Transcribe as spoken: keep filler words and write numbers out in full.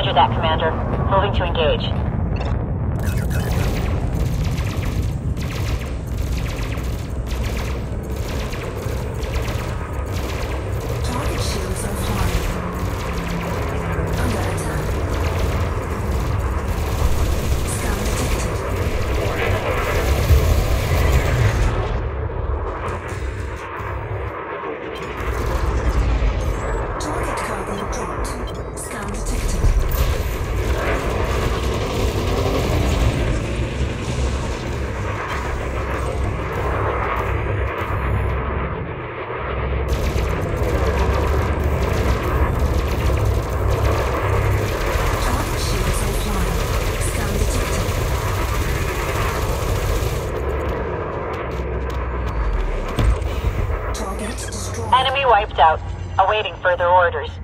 Roger that, Commander. Moving to engage. Target shields offline. Under attack. Scan detected. Target cargo dropped. Scan detected. Target shields offline. Scan detected. Target destroyed. Enemy wiped out. Awaiting further orders.